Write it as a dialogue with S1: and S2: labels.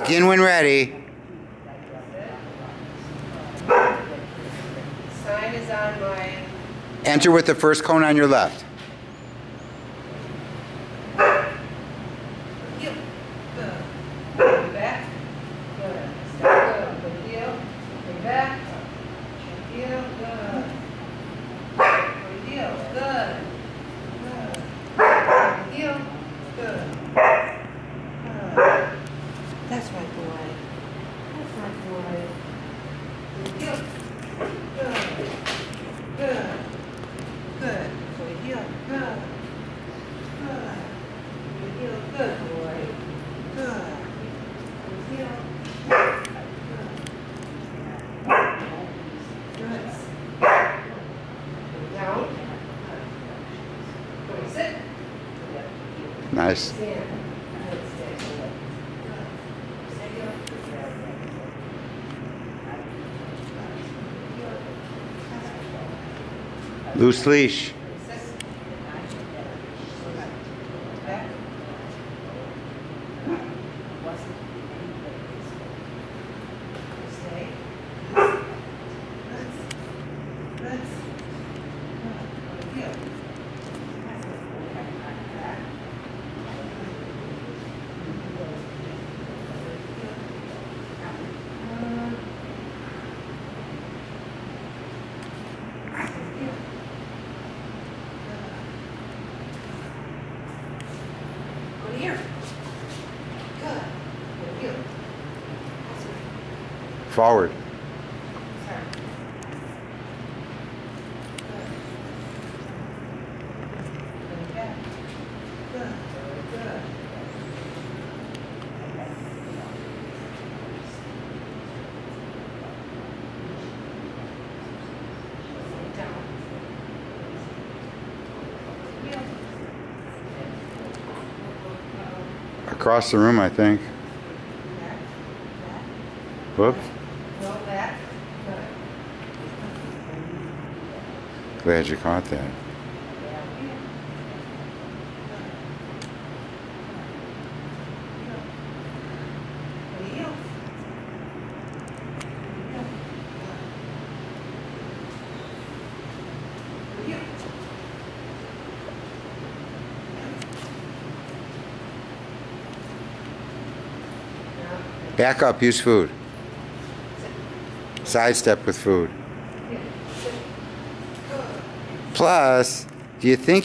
S1: Begin when ready.
S2: Sign is on my...
S1: Enter with the first cone on your left.
S2: Heel. Good. Go back. Good. Stop. Good. Good heel. Go back. Heel. Good. Good heel. Good. Good. Good heel. Good. Good. That's my boy. That's my boy. Good heel. Good. Good. Good. Good heel. Good. Good. Good heel. Good boy. Good. Good heel. Good. Good. Go down. Go sit.
S1: Nice.
S2: Stand.
S1: Loose leash.
S2: Here. Good. Good heel.
S1: Forward.
S2: Sorry. Good. Good. Back. Good. Good. Down. Heel.
S1: Across the room, I think.
S2: Back. Back.
S1: Whoops.
S2: Go back. Good.
S1: Glad you caught that. Back up, use food. Sidestep with food. Plus, do you think